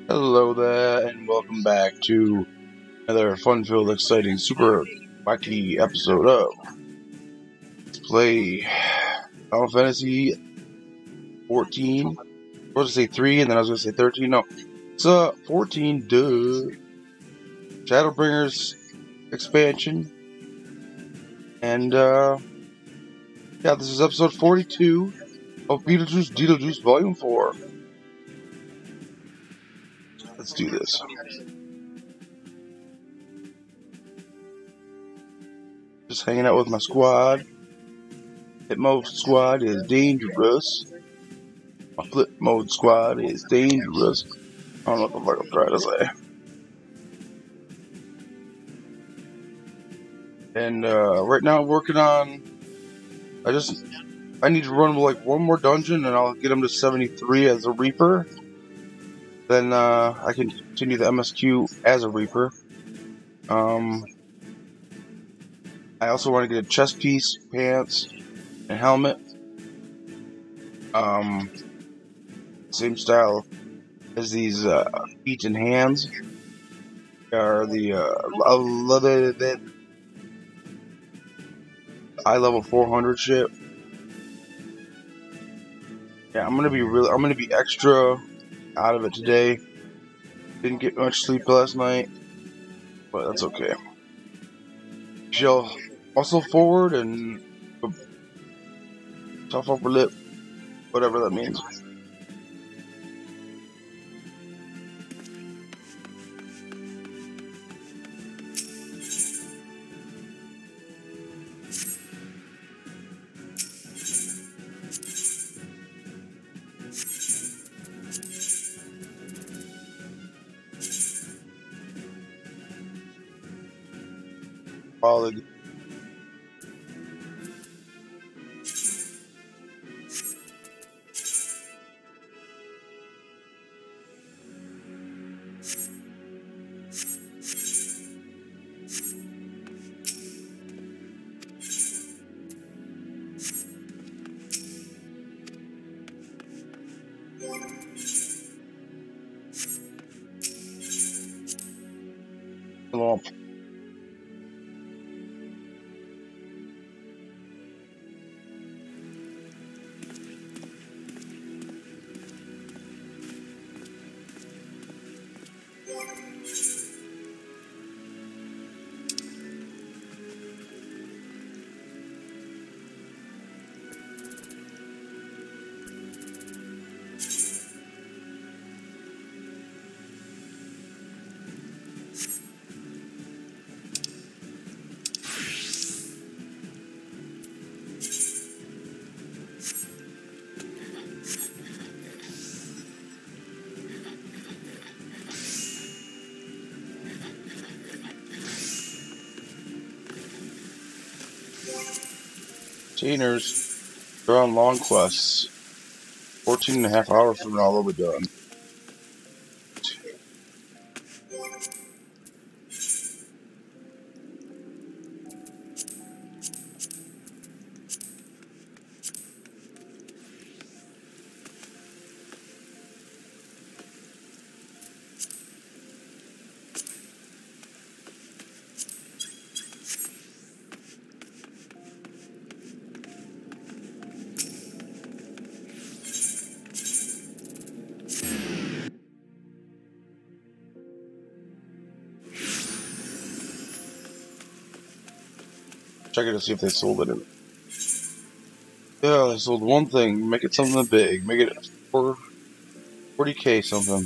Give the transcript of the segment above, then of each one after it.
Hello there, and welcome back to another fun-filled, exciting, super wacky episode of Let's Play Final Fantasy 14. I was going to say 3, and then I was going to say 13. No, it's 14, duh. Shadowbringers expansion. And, yeah, this is episode 42 of Beetlejuice Volume 4. Let's do this. Just hanging out with my squad. Hit mode squad is dangerous. My flip mode squad is dangerous. I don't know what the fuck I'm trying to say. And right now I'm working on. I need to run like one more dungeon, and I'll get him to 73 as a Reaper. Then I can continue the MSQ as a Reaper. I also want to get a chest piece, pants, and helmet. Same style as these feet and hands. Are the high level 400 shit. Yeah, I'm gonna be extra out of it today. Didn't get much sleep last night, but that's okay. Shall muscle forward and tough upper lip, whatever that means. Quality. Lump. Containers. They're on long quests. 14.5 hours from now, they'll be done. Check it to see if they sold it. Yeah, they sold one thing. Make it something big. Make it 40K something.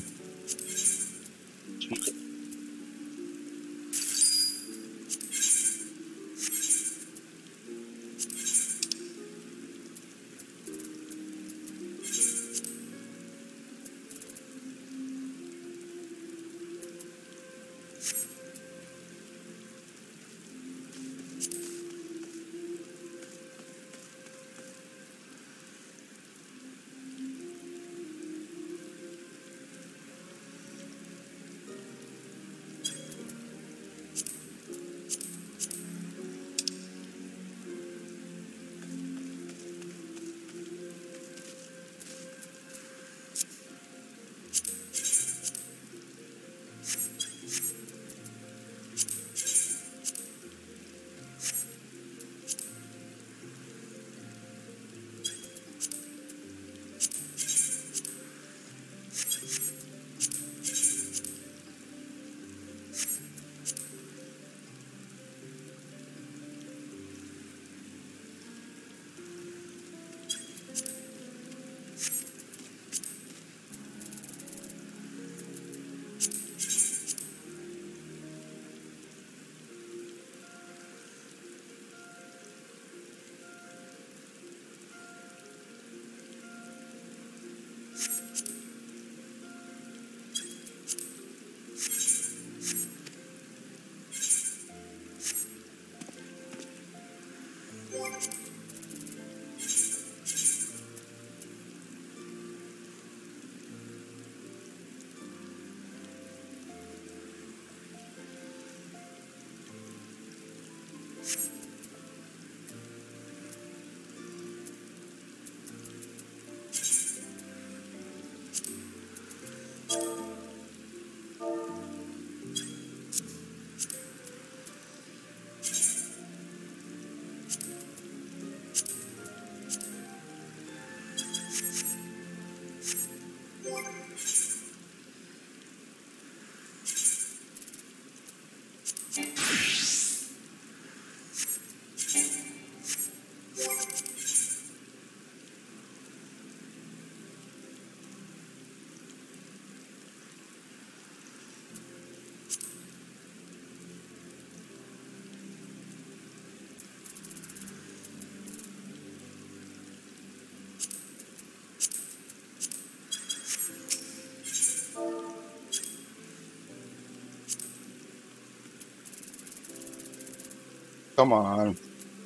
Come on.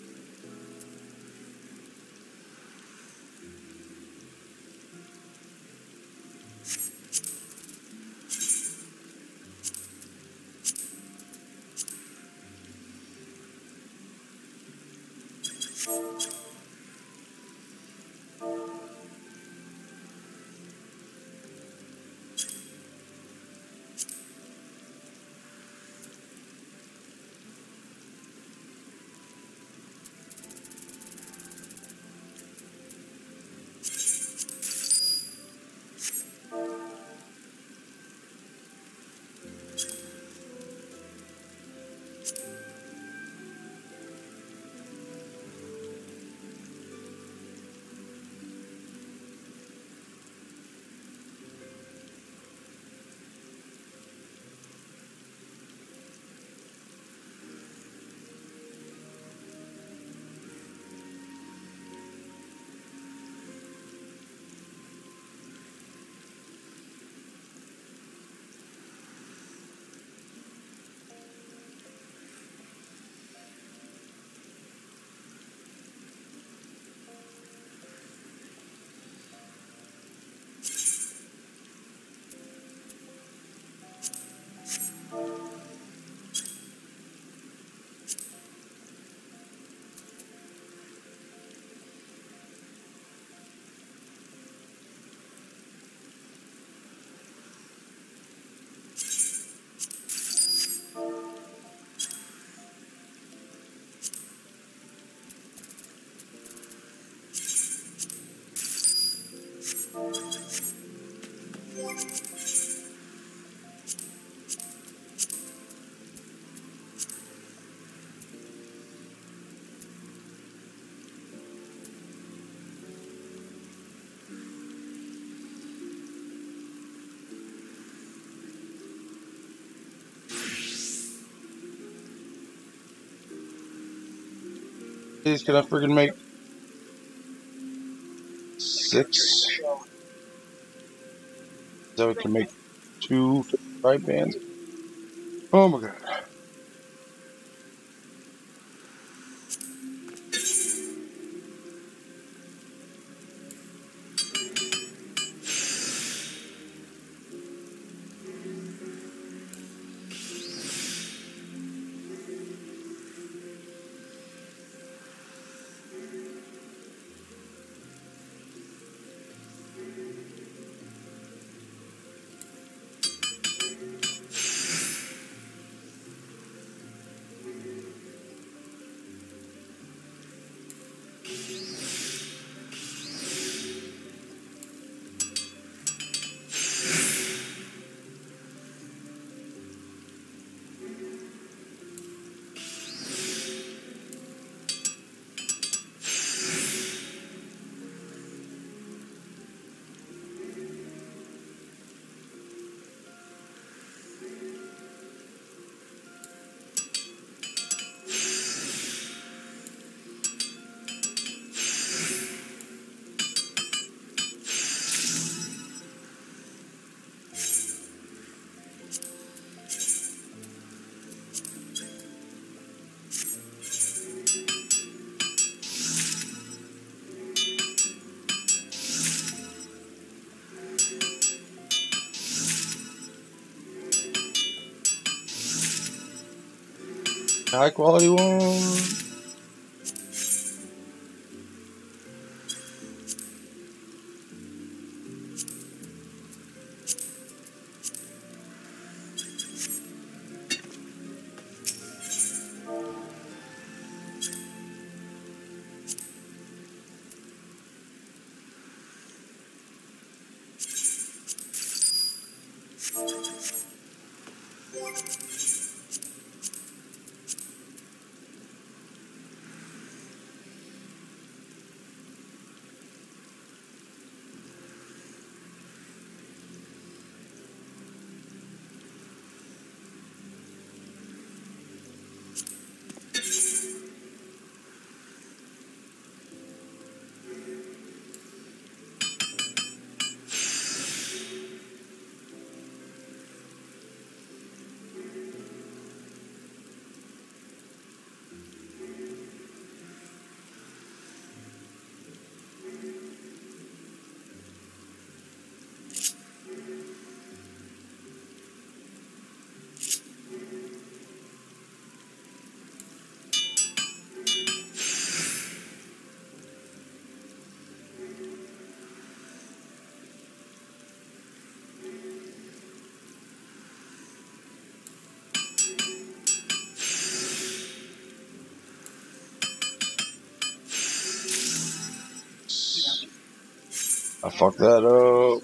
Please, can I freaking make 6? So we can make 2 right bands. Oh my god. High quality one. I fucked that up.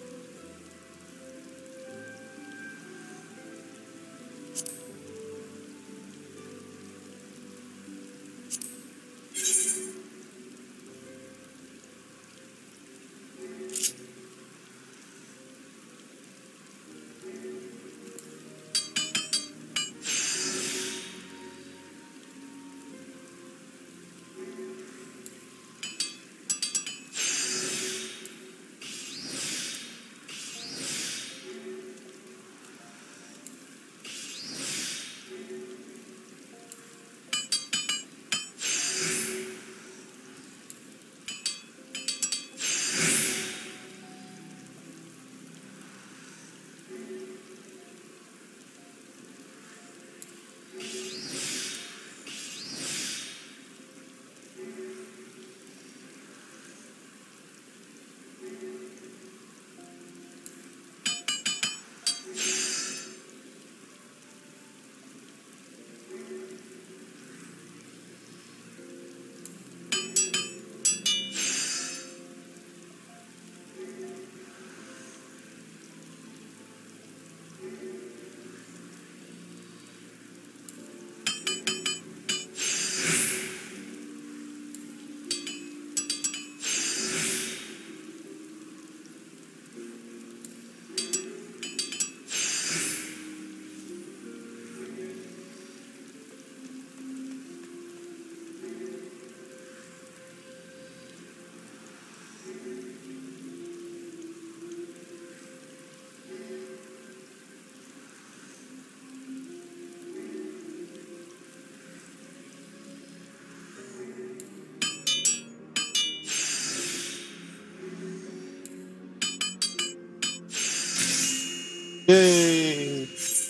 Yay!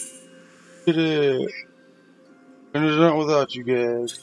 Did it! And it's not without you guys.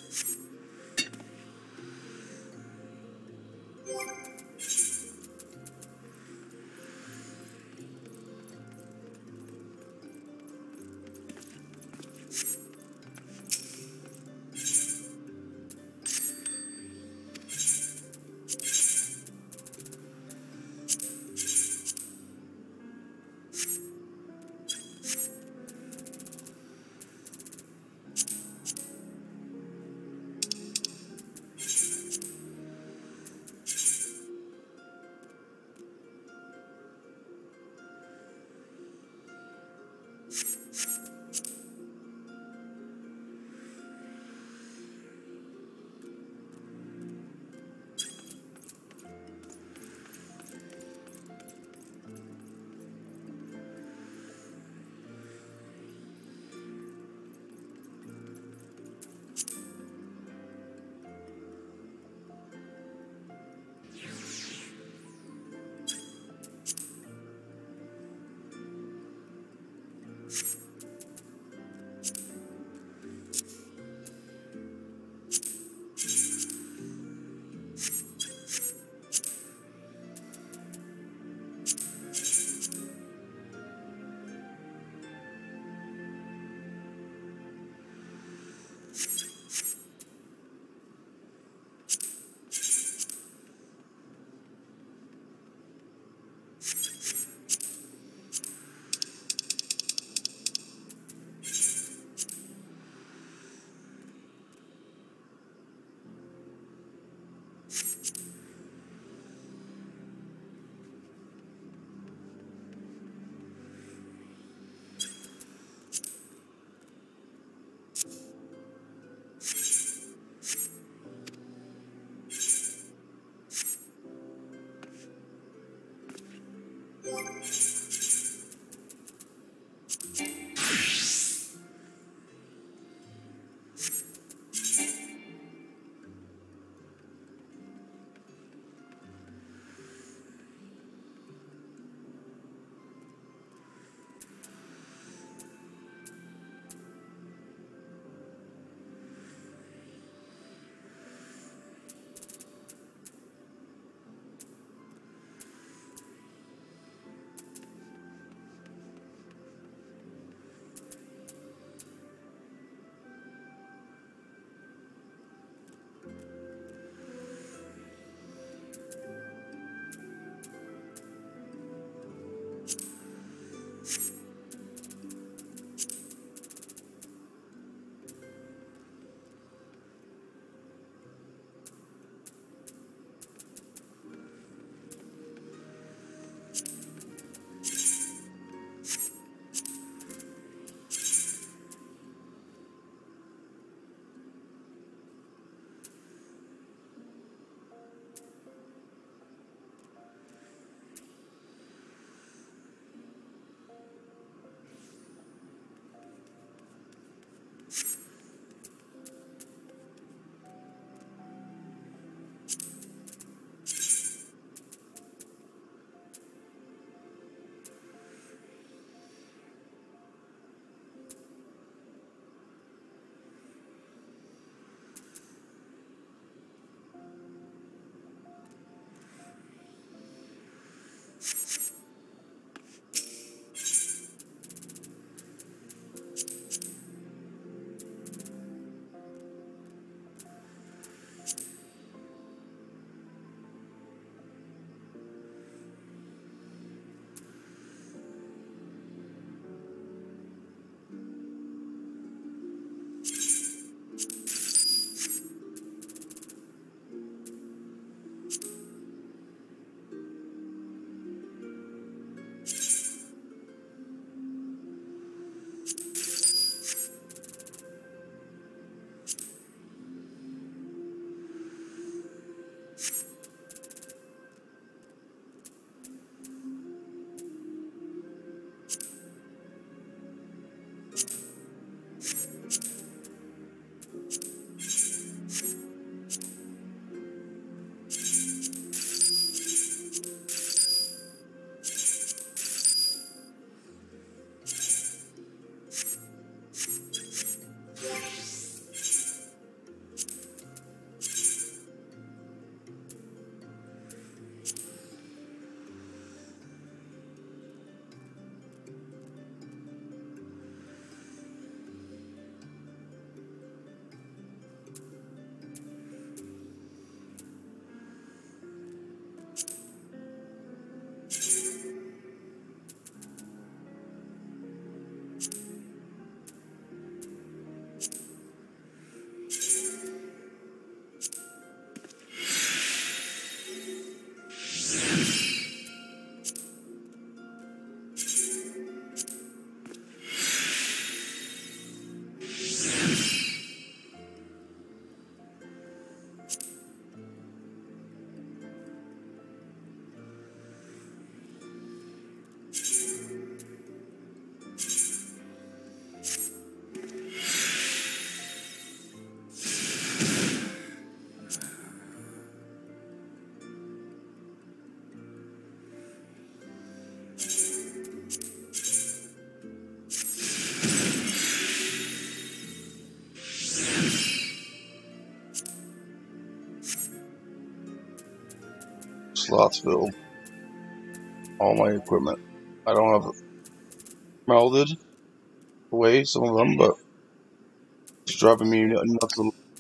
Slots filled. All my equipment. I don't have melded away some of them, but it's driving me nuts.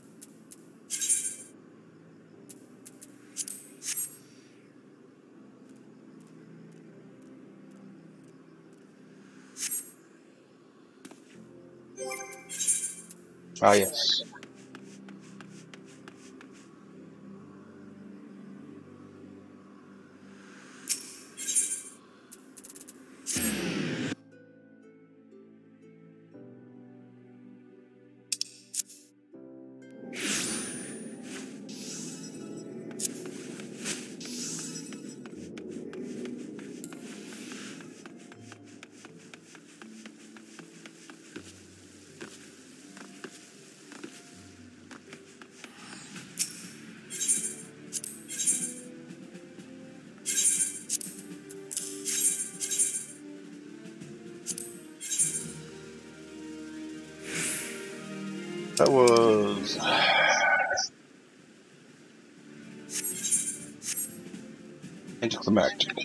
Ah, yes. That was anticlimactic.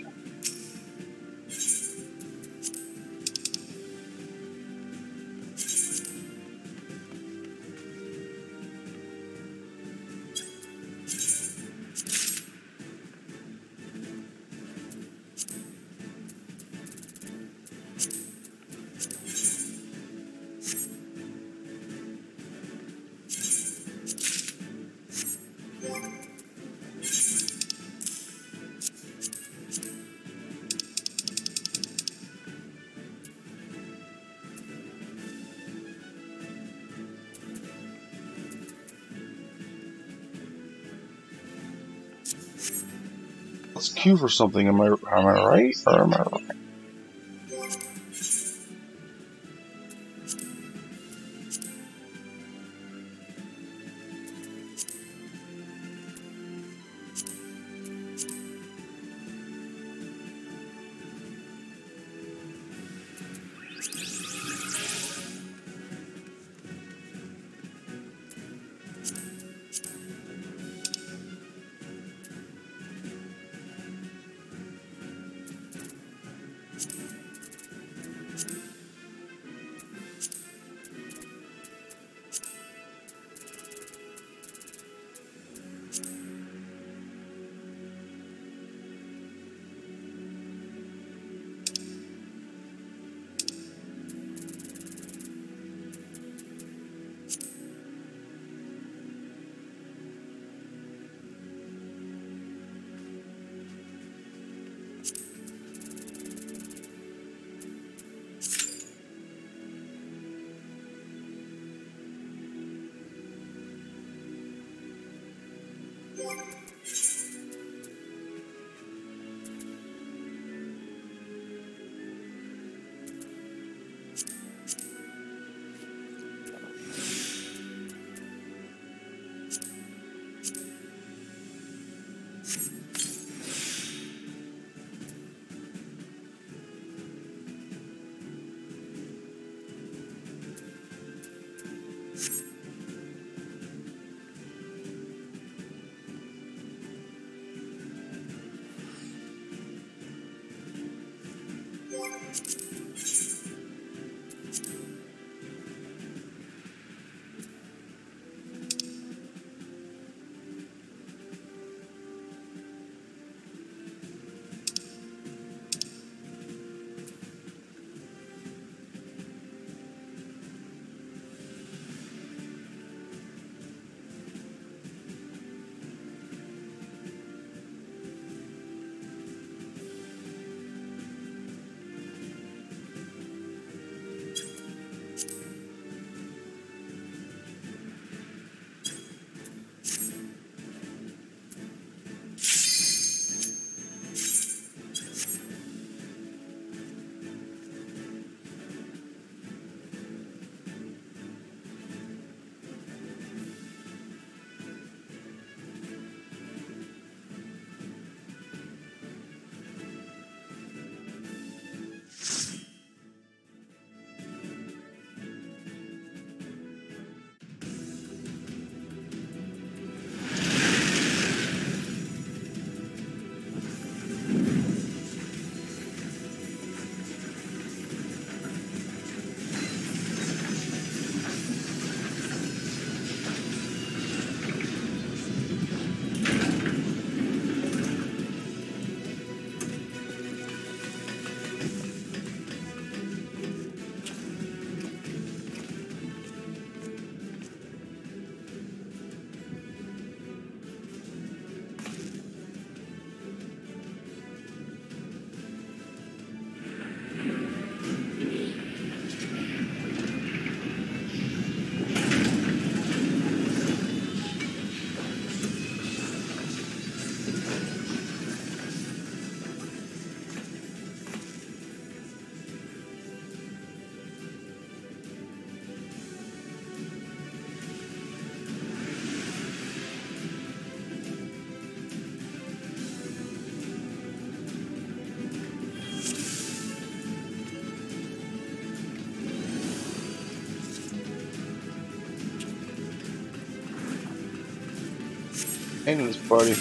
Let's queue for something. Am I right or am I wrong? And in this party.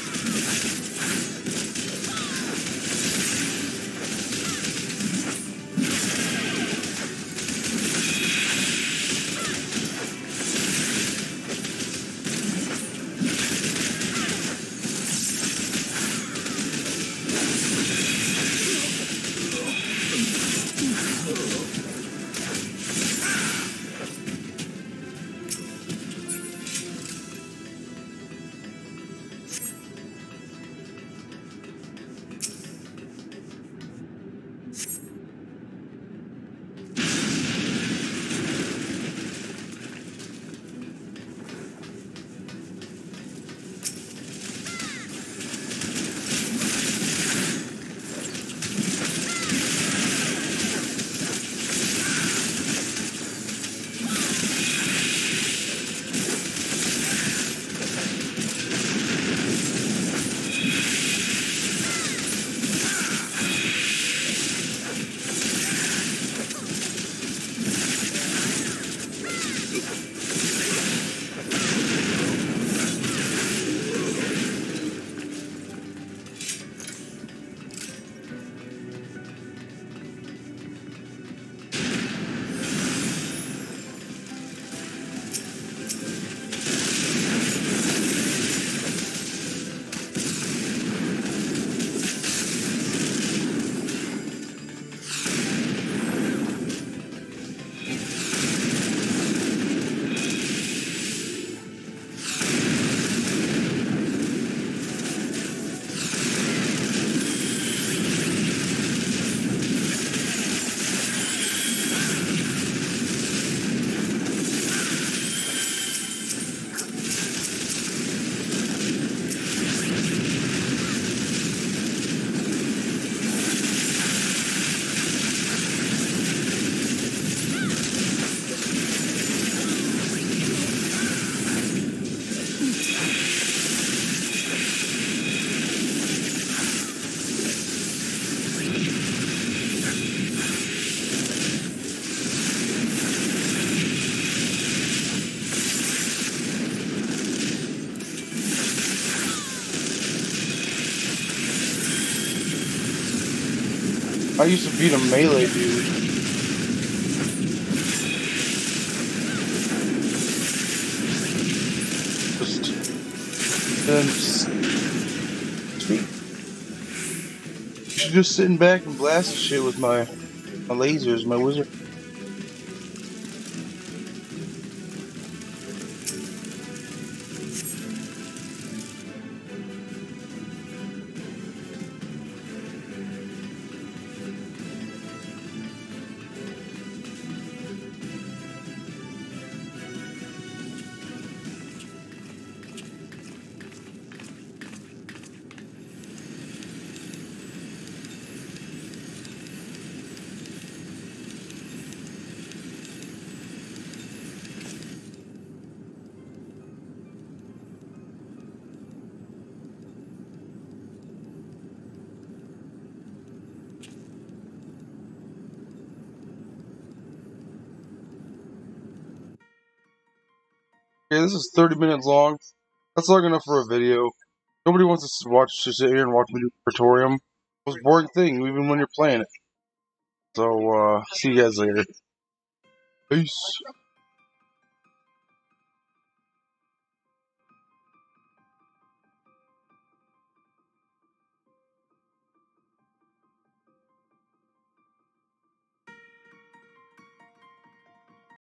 I used to beat a melee dude. Just sitting back and blasting shit with my lasers, my wizard. Okay, this is 30 minutes long. That's long enough for a video. Nobody wants to sit here and watch me do Praetorium. It's a boring thing, even when you're playing it. So, see you guys later. Peace.